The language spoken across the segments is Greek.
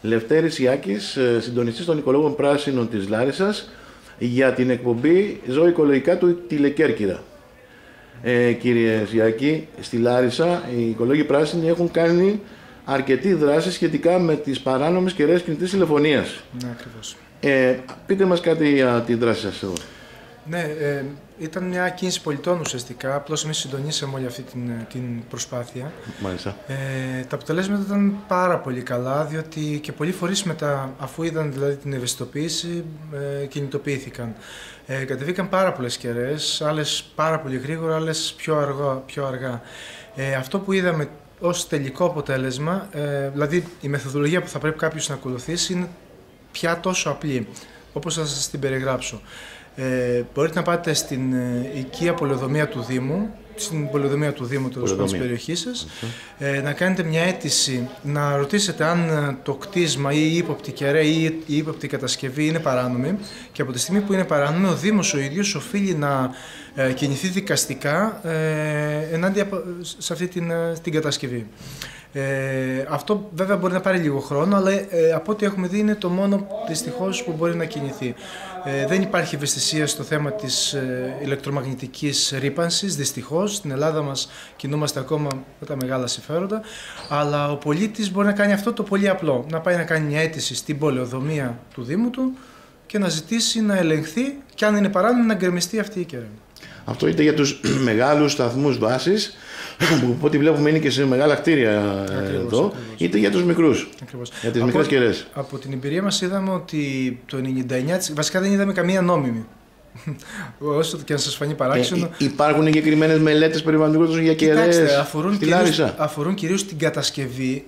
Λευτέρης Ιάκης, συντονιστής των Οικολόγων Πράσινων της Λάρισσας, για την εκπομπή «Ζω οικολογικά» του τηλεκέρκυρα. Κύριε Ιάκη, στη Λάρισα οι Οικολόγοι Πράσινοι έχουν κάνει αρκετή δράση σχετικά με τις παράνομες κεραίες κινητής τηλεφωνίας. Ναι, ακριβώς. Πείτε μας κάτι για τη δράση σας εδώ. Ναι, ήταν μια κίνηση πολιτών ουσιαστικά, απλώς εμείς συντονίσαμε όλη αυτή την προσπάθεια. Μάλιστα. Τα αποτελέσματα ήταν πάρα πολύ καλά, διότι και πολλοί φορείς μετά, αφού είδαν δηλαδή την ευαισθητοποίηση, κινητοποιήθηκαν. Κατεβήκαν πάρα πολλές κεραίες, άλλες πάρα πολύ γρήγορα, άλλες πιο αργά. Αυτό που είδαμε ως τελικό αποτέλεσμα, δηλαδή η μεθοδολογία που θα πρέπει κάποιος να ακολουθήσει, είναι πια τόσο απλή, όπως θα σας την περιγράψω. Μπορείτε να πάτε στην οικία πολεοδομία του Δήμου, στην πολεοδομία του Δήμου της περιοχής σας, να κάνετε μια αίτηση, να ρωτήσετε αν το κτίσμα ή η ύποπτη κεραία ή η ύποπτη κατασκευή είναι παράνομη, και από τη στιγμή που είναι παράνομη ο Δήμος ο ίδιος οφείλει να κινηθεί δικαστικά ενάντια σε αυτή την κατασκευή. Αυτό βέβαια μπορεί να πάρει λίγο χρόνο, αλλά από ό,τι έχουμε δει είναι το μόνο δυστυχώς που μπορεί να κινηθεί. Δεν υπάρχει ευαισθησία στο θέμα της ηλεκτρομαγνητικής ρύπανσης, δυστυχώς. Στην Ελλάδα μας κινούμαστε ακόμα με τα μεγάλα συμφέροντα, αλλά ο πολίτης μπορεί να κάνει αυτό το πολύ απλό, να πάει να κάνει μια αίτηση στην πολεοδομία του Δήμου του και να ζητήσει να ελεγχθεί και αν είναι παράνομη να γκρεμιστεί αυτή η κεραία. Αυτό είτε για τους μεγάλους σταθμούς βάσης, που ό,τι βλέπουμε είναι και σε μεγάλα κτίρια εδώ, είτε για τους μικρούς, για τις μικρές κεραίες. Από την εμπειρία μας είδαμε ότι το 99%, βασικά δεν είδαμε καμία νόμιμη. Όσο και αν σας φανεί παράξενο. Υπάρχουν εγκεκριμένες μελέτες περιβαλλοντικών για κεραίες στη Λάρισα? Αφορούν κυρίως την κατασκευή.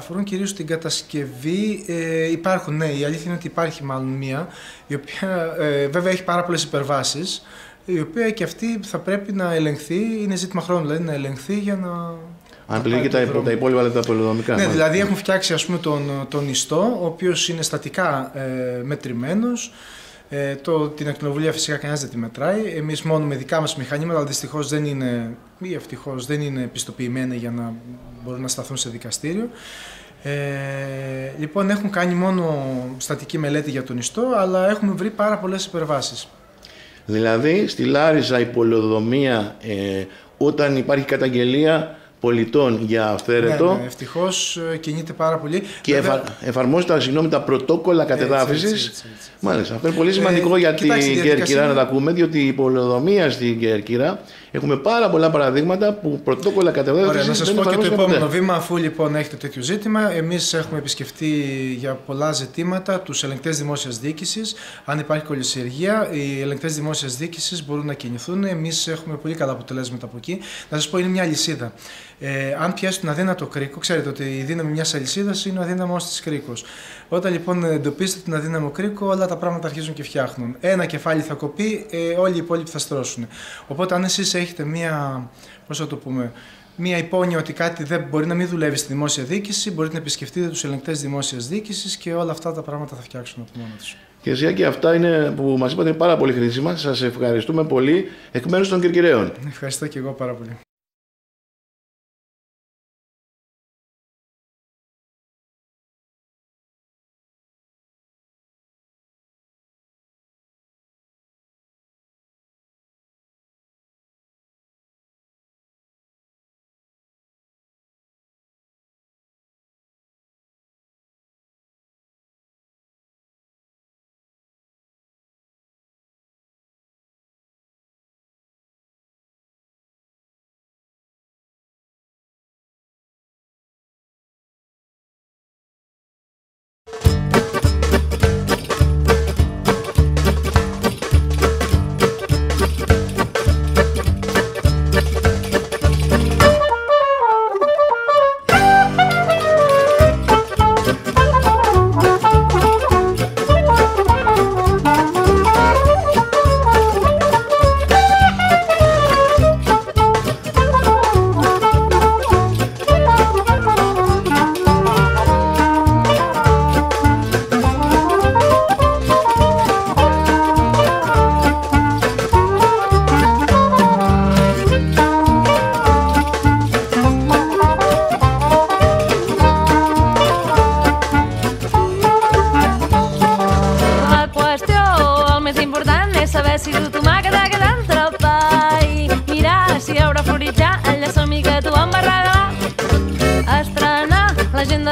Υπάρχουν, ναι, η αλήθεια είναι ότι υπάρχει μάλλον μία, η οποία βέβαια έχει πάρα πολλές υπερβάσεις, η οποία και αυτή θα πρέπει να ελεγχθεί, είναι ζήτημα χρόνου δηλαδή να ελεγχθεί για να... Αν πληρεί και τα υπόλοιπα τα πολεοδομικά. Ναι, δηλαδή έχουν φτιάξει ας πούμε τον ιστό, ο οποίος είναι στατικά μετρημένος. Την ακτινοβολία φυσικά κανένας δεν τη μετράει. Εμείς μόνο με δικά μας μηχανήματα, αλλά δυστυχώς δεν είναι, ή ευτυχώς δεν είναι πιστοποιημένα για να μπορούν να σταθούν σε δικαστήριο. Λοιπόν, έχουν κάνει μόνο στατική μελέτη για τον ιστό, αλλά έχουμε βρει πάρα πολλές υπερβάσεις. Δηλαδή, στη Λάρισα η πολεοδομία, όταν υπάρχει καταγγελία πολιτών για αυθαίρετο. Ναι, ευτυχώς κινείται πάρα πολύ. Και εφαρμόζεται τα πρωτόκολλα κατεδάφισης. Έτσι. Μάλιστα. Αυτό είναι πολύ σημαντικό για την Κέρκυρα να τα ακούμε, διότι η πολεοδομία στην Κέρκυρα έχουμε πάρα πολλά παραδείγματα που πρωτόκολλα κατεδάφισης. Ωραία, να σας πω και το επόμενο βήμα, αφού λοιπόν έχετε τέτοιο ζήτημα. Εμείς έχουμε επισκεφτεί για πολλά ζητήματα τους ελεγκτές δημόσιας διοίκησης. Αν υπάρχει κολυσιεργία, οι ελεγκτές δημόσιας διοίκησης μπορούν να κινηθούν. Εμείς έχουμε πολύ καλά αποτελέσματα από εκεί. Να σας πω, είναι μια αλυσίδα. Αν πιάσει τον αδύνατο κρίκο, ξέρετε ότι η δύναμη μιας αλυσίδας είναι ο αδύναμος της κρίκος. Όταν λοιπόν εντοπίσετε τον αδύναμο κρίκο, όλα τα πράγματα αρχίζουν και φτιάχνουν. Ένα κεφάλι θα κοπεί, όλοι οι υπόλοιποι θα στρώσουν. Οπότε, αν εσείς έχετε μία υπόνοια ότι κάτι δεν μπορεί να μην δουλεύει στη δημόσια διοίκηση, μπορείτε να επισκεφτείτε τους ελεγκτές δημόσιας διοίκησης και όλα αυτά τα πράγματα θα φτιάξουν από μόνα τους. Κύριε Σιάκη, αυτά είναι που μας είπατε πάρα πολύ χρήσιμα. Σας ευχαριστούμε πολύ εκ μέρους των Κερκυραίων. Ευχαριστώ και εγώ πάρα πολύ.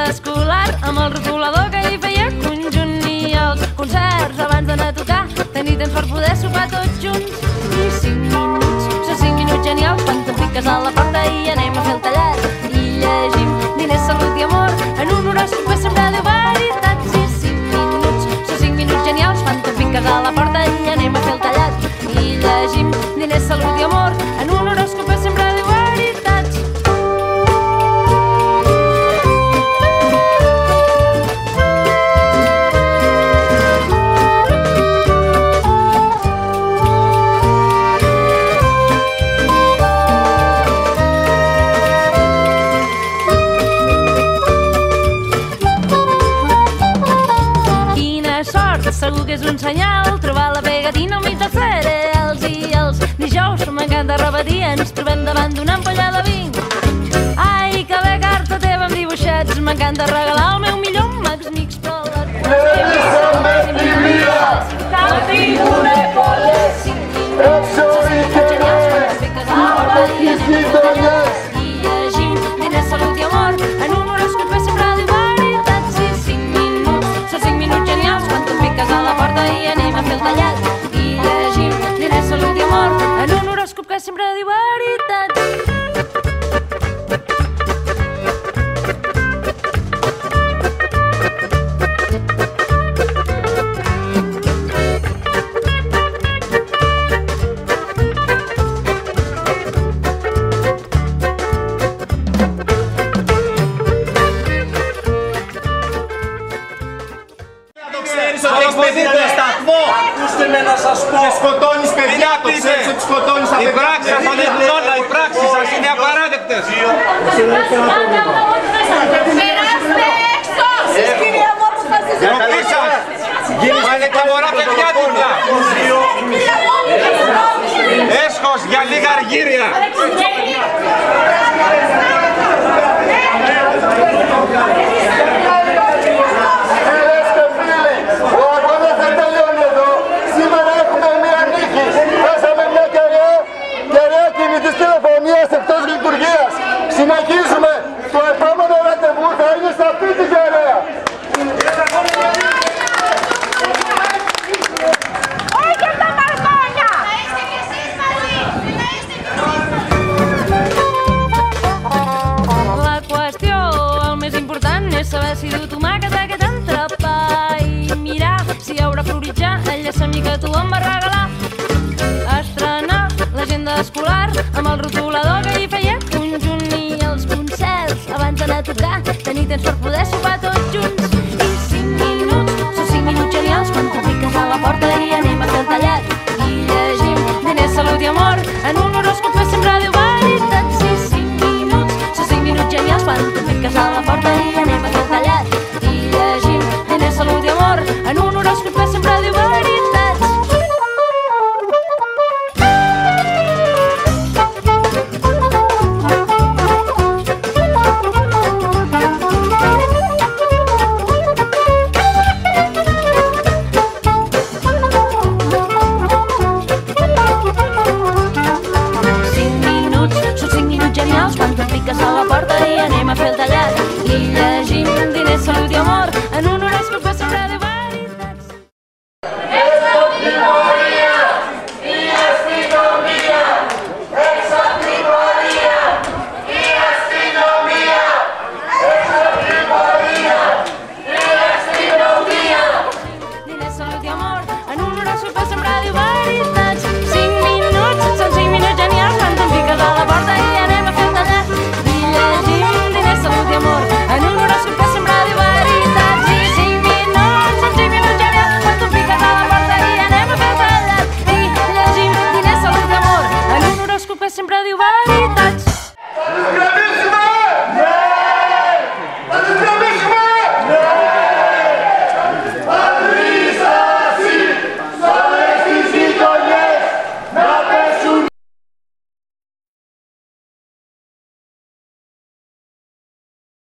escolar amb el rotulador que hi feia conjunt i els concerts abans d'anar a tocar, tenir temps per poder sopar tots junts. I 5 minuts, són 5 minuts genials quan tu fiques a la porta i anem a fer el tallat i llegim diners, salut i amor en un horòscop que sempre diu veritats. I 5 minuts, són 5 minuts genials quan tu fiques a la porta i anem a fer el tallat i llegim diners, salut i amor en un horòscop que sempre diu veritats. Segur que és un senyal trobar la pegatina al mig dels cereals i els dijous m'encanta repetir, ens trobem davant d'una ampolla de vi. Ai, que bé carta teva amb dibuixets, m'encanta regalar el meu millor Max Mix, però i llegim diners, salut i amor en un horòscop que sempre diu veritats. I 5 minuts, són 5 minuts genials quan tu fiques a la porta i anem a fer el tallat i llegim diners, salut i amor en un horòscop que sempre diu veritats. Ακούστε με να σας πω. Και σκοτώνεις παιδιά, το ξέρεις ότι σκοτώνεις τα παιδιά. Οι πράξεις σας ανέχουν όλα, οι πράξεις σας είναι απαράδεκτες. Περάστε έξω, εσείς κυρία μου όπως θα σας Ντροπή σας. Μα είναι τα μωρά παιδιά τούτα. Έσχος για λίγα αργύρια. Συνεχίζουμε. Το επόμενο ραντεβού θα είναι στα αυτή τη γεραία. Όχι από τα μπαλκόνια. Θα είστε κι εσείς μαζί. Θα είστε κι εσείς. La qüestió, el més important és saber si du tomàquet aquest entrepà i mirar si hi haurà floritjar el llessamí que tu em vas regalar. Estrenar l'agenda escolar amb el rotulador que hi feia conjunt i els concerts abans d'anar a tocar, tenir temps per poder sopar